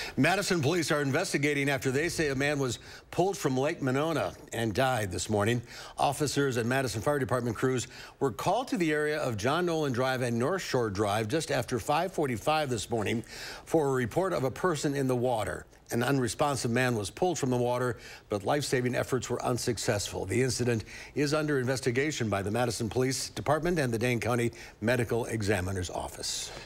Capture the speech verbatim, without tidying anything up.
Madison police are investigating after they say a man was pulled from Lake Monona and died this morning. Officers and Madison Fire Department crews were called to the area of John Nolan Drive and North Shore Drive just after five forty-five this morning for a report of a person in the water. An unresponsive man was pulled from the water, but life-saving efforts were unsuccessful. The incident is under investigation by the Madison Police Department and the Dane County Medical Examiner's Office.